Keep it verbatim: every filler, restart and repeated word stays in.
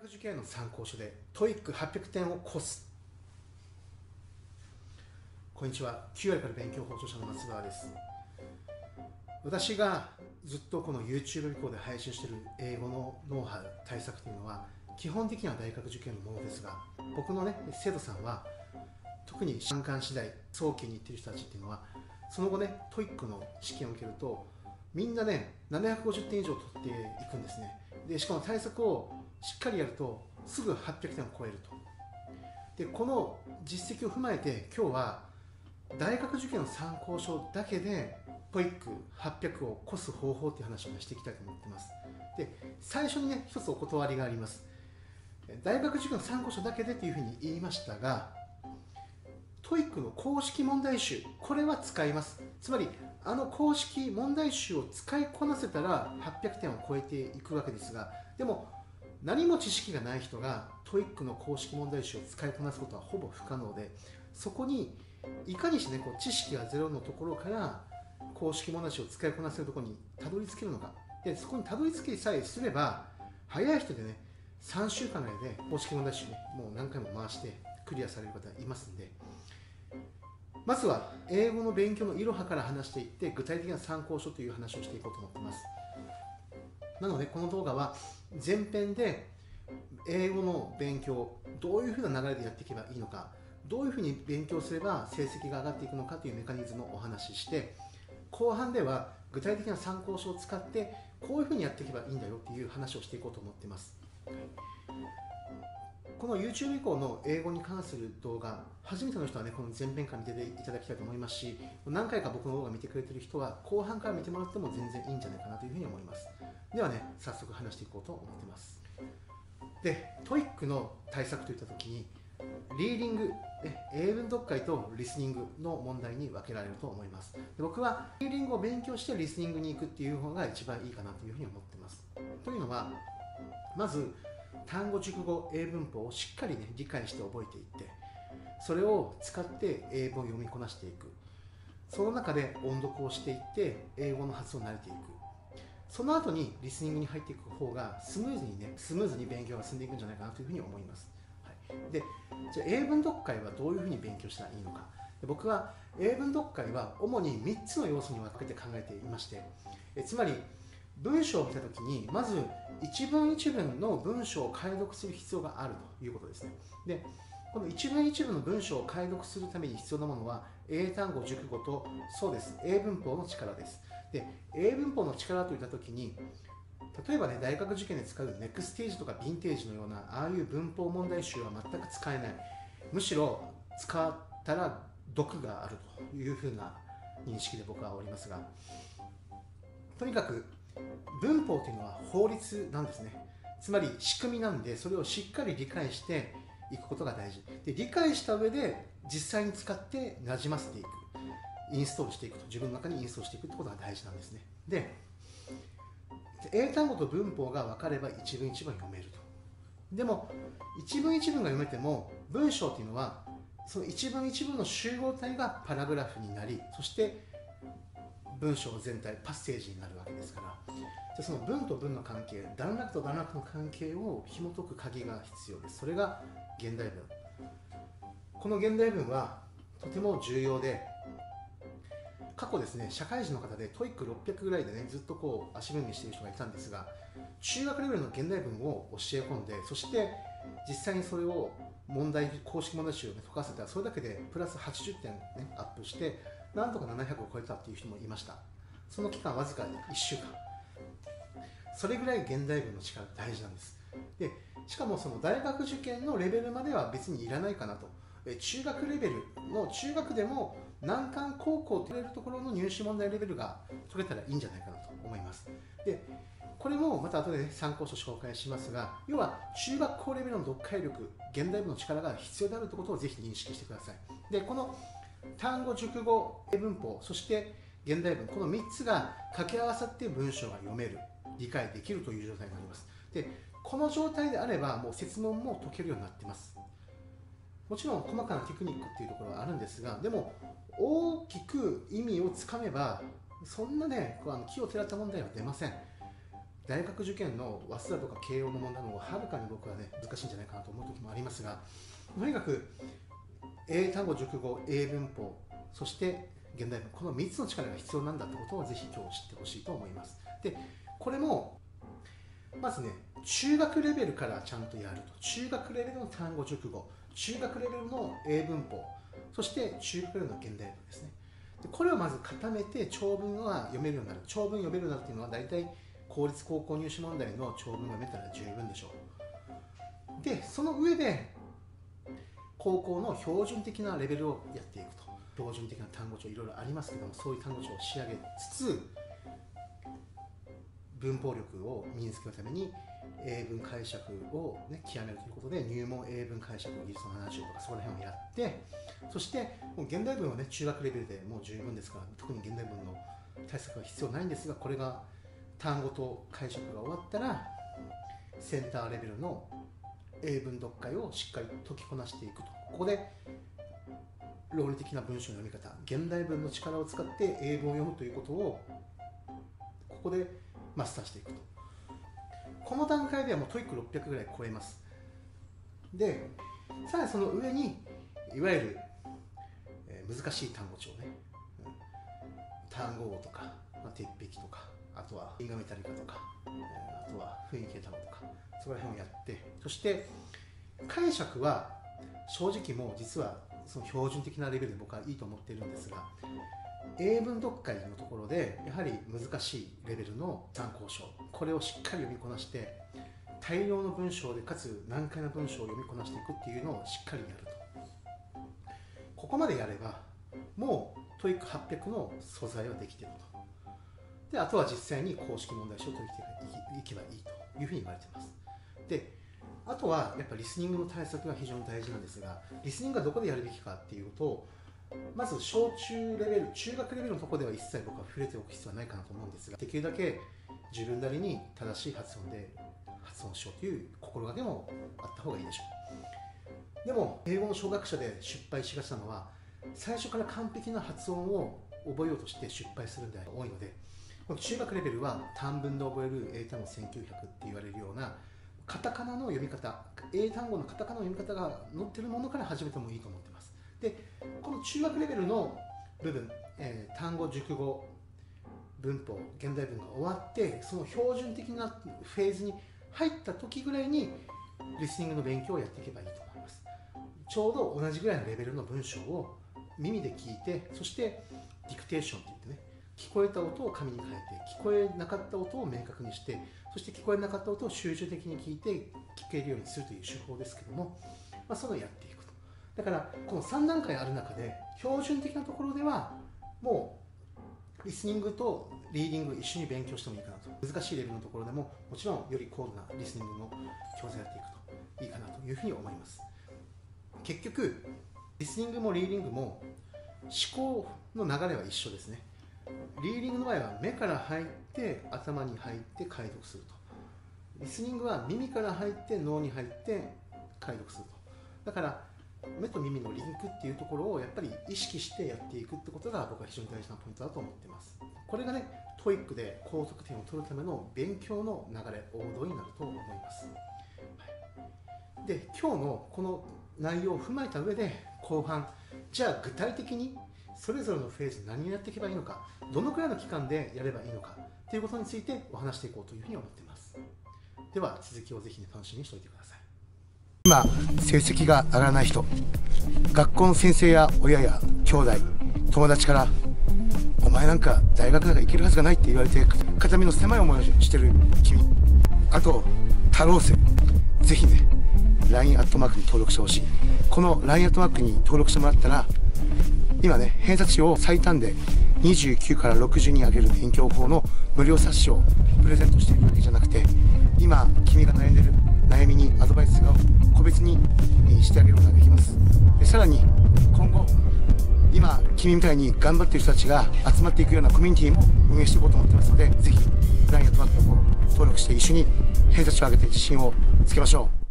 学受験の参考書で トイックはっぴゃくてんを超す。こんにちは。きゅう割から勉強法著者の松川です。私がずっとこの YouTube 以降で配信している英語のノウハウ対策というのは基本的には大学受験のものですが、僕のね生徒さんは特に難関次第早期に行っている人たちっていうのはその後ね トイック の試験を受けるとみんなねななひゃくごじゅってん以上取っていくんですね。でしかも対策をしっかりやるとすぐはっぴゃくてんを超えると。でこの実績を踏まえて今日は大学受験の参考書だけで トイックはっぴゃく を超す方法っていう話をしていきたいと思ってます。で最初にね一つお断りがあります。大学受験の参考書だけでというふうに言いましたが トイック の公式問題集これは使います。つまりあの公式問題集を使いこなせたらはっぴゃくてんを超えていくわけですが、でも何も知識がない人が トイック の公式問題集を使いこなすことはほぼ不可能で、そこにいかにして、ね、こう知識がゼロのところから公式問題集を使いこなせるところにたどり着けるのか。でそこにたどり着けさえすれば早い人でねさんしゅうかんぐらいで公式問題集ねもう何回も回してクリアされる方いますんで、まずは英語の勉強のいろはから話していって具体的な参考書という話をしていこうと思っています。なのでこの動画は前編で英語の勉強どういうふうな流れでやっていけばいいのか、どういうふうに勉強すれば成績が上がっていくのかというメカニズムをお話しして、後半では具体的な参考書を使ってこういうふうにやっていけばいいんだよっていう話をしていこうと思っています。この YouTube 以降の英語に関する動画、初めての人はねこの前編から見ていただきたいと思いますし、何回か僕の動画を見てくれている人は後半から見てもらっても全然いいんじゃないかなというふうに思います。ではね早速話していこうと思っています。で トイック の対策といったときにリーディング、英文読解とリスニングの問題に分けられると思います。で僕はリーディングを勉強してリスニングに行くっていう方が一番いいかなというふうに思っています。というのはまず単語熟語英文法をしっかりね理解して覚えていって、それを使って英語を読みこなしていく。その中で音読をしていって英語の発音に慣れていく。その後にリスニングに入っていく方がスムーズにねスムーズに勉強が進んでいくんじゃないかなというふうに思います。はい、でじゃあ英文読解はどういうふうに勉強したらいいのか。で僕は英文読解は主にみっつの要素に分けて考えていまして、えつまり文章を見たときにまず一文一文の文章を解読する必要があるということですね。でこの一文一文の文章を解読するために必要なものは英単語熟語とそうです英文法の力です。で英文法の力といったときに例えばね大学受験で使うネクステージとかヴィンテージのようなああいう文法問題集は全く使えない。むしろ使ったら毒があるというふうな認識で僕はおりますが、とにかく文法というのは法律なんですね。つまり仕組みなんで、それをしっかり理解していくことが大事で、理解した上で実際に使ってなじませていく、インストールしていくと、自分の中にインストールしていくってことが大事なんですね。で英単語と文法が分かれば一文一文読めると。でも一文一文が読めても文章というのはその一文一文の集合体がパラグラフになり、そして文章全体パッセージになるわけですから、じゃあその文と文の関係、段落と段落の関係を紐解く鍵が必要です。それが現代文。この現代文はとても重要で、過去ですね社会人の方で トイックろっぴゃく ぐらいでねずっとこう足踏みしている人がいたんですが、中学レベルの現代文を教え込んで、そして実際にそれを問題公式問題集を、ね、解かせたらそれだけでプラスはちじゅってん、ね、アップしてなんとかななひゃくを超えたっていう人もいました。その期間わずかいっしゅうかん。それぐらい現代文の力大事なんです。でしかもその大学受験のレベルまでは別にいらないかなと。中学レベルの中学でも難関高校と言われるところの入試問題レベルが取れたらいいんじゃないかなと思います。でこれもまた後で、ね、参考書紹介しますが、要は中学校レベルの読解力、現代文の力が必要であるということをぜひ認識してください。でこの単語熟語英文法そして現代文、このみっつが掛け合わさって文章が読める、理解できるという状態になります。でこの状態であればもう設問も解けるようになっています。もちろん細かなテクニックっていうところはあるんですが、でも大きく意味をつかめばそんなねあの奇をてらった問題は出ません。 大学受験の早稲田とか慶応の問題の方がはるかに僕はね難しいんじゃないかなと思う時もありますが、とにかく英単語、熟語、英文法、そして現代文、このみっつの力が必要なんだってことをぜひ今日知ってほしいと思います。で、これもまずね、中学レベルからちゃんとやると。中学レベルの単語、熟語、中学レベルの英文法、そして中学レベルの現代文ですね。でこれをまず固めて長文は読めるようになる。長文読めるようになるっていうのは大体公立高校入試問題の長文が読めたら十分でしょう。で、その上で高校の標準的なレベルをやっていくと。標準的な単語帳いろいろありますけども、そういう単語帳を仕上げつつ文法力を身につけるために英文解釈を、ね、極めるということで入門英文解釈技術のななじゅうとかそこら辺をやって、そしてもう現代文はね中学レベルでもう十分ですから、特に現代文の対策は必要ないんですが、これが単語と解釈が終わったらセンターレベルの英文読解をしっかり解きこなしていくと。ここで論理的な文章の読み方、現代文の力を使って英文を読むということをここでマスターしていくと。この段階ではもうトイックろっぴゃくぐらい超えます。で、さらにその上にいわゆる、えー、難しい単語帳ね、うん、単語王とか、まあ、鉄壁とか、あとは因果メタリカとか、えー、あとは雰囲気単語とか、そこら辺をやって、そして解釈は正直もう実はその標準的なレベルで僕はいいと思っているんですが、英文読解のところでやはり難しいレベルの参考書、これをしっかり読みこなして大量の文章でかつ難解な文章を読みこなしていくっていうのをしっかりやると。ここまでやればもう トイックはっぴゃく の素材はできていると。で、あとは実際に公式問題集を解いていけばいいというふうに言われています。で、あとはやっぱリスニングの対策が非常に大事なんですが、リスニングはどこでやるべきかっていうと、まず小中レベル、中学レベルのところでは一切僕は触れておく必要はないかなと思うんですが、できるだけ自分なりに正しい発音で発音しようという心がけもあった方がいいでしょう。でも英語の小学者で失敗しがちなのは、最初から完璧な発音を覚えようとして失敗するんで多いので、この中学レベルは短文で覚える英単語せんきゅうひゃくって言われるようなカタカナの読み方、英単語のカタカナの読み方が載っているものから始めてもいいと思っています。で、この中学レベルの部分、えー、単語、熟語、文法、現代文が終わって、その標準的なフェーズに入った時ぐらいにリスニングの勉強をやっていけばいいと思います。ちょうど同じぐらいのレベルの文章を耳で聞いて、そしてディクテーションって言ってね、聞こえた音を紙に書いて、聞こえなかった音を明確にして、そして聞こえなかった音を集中的に聞いて聞けるようにするという手法ですけども、まあ、それをやっていくと。だからこのさん段階ある中で標準的なところではもうリスニングとリーディング一緒に勉強してもいいかなと。難しいレベルのところでももちろんより高度なリスニングの教材をやっていくといいかなというふうに思います。結局リスニングもリーディングも思考の流れは一緒ですね。リーディングの場合は目から入って頭に入って解読すると。リスニングは耳から入って脳に入って解読すると。だから目と耳のリンクっていうところをやっぱり意識してやっていくってことが僕は非常に大事なポイントだと思っています。これがね、トイックで高得点を取るための勉強の流れ、王道になると思います。はい、で、今日のこの内容を踏まえた上で後半、じゃあ具体的にそれぞれのフェーズ何をやっていけばいいのか、どのくらいの期間でやればいいのかということについてお話していこうというふうに思っています。では続きをぜひ、ね、楽しみにしておいてください。今成績が上がらない人、学校の先生や親や兄弟、友達からお前なんか大学なんか行けるはずがないって言われて肩身の狭い思いをしてる君、あと太郎生、ぜひね ライン アットマークに登録してほしい。この ライン アットマークに登録してもらったら、今ね偏差値を最短でにじゅうきゅうからろくじゅうに上げる勉強法の無料冊子をプレゼントしているだけじゃなくて、今君が悩んでる悩みにアドバイスを個別にしてあげることができます。でさらに今後今君みたいに頑張っている人たちが集まっていくようなコミュニティも運営していこうと思ってますので、ぜひ ライン アットマークの方登録して一緒に偏差値を上げて自信をつけましょう。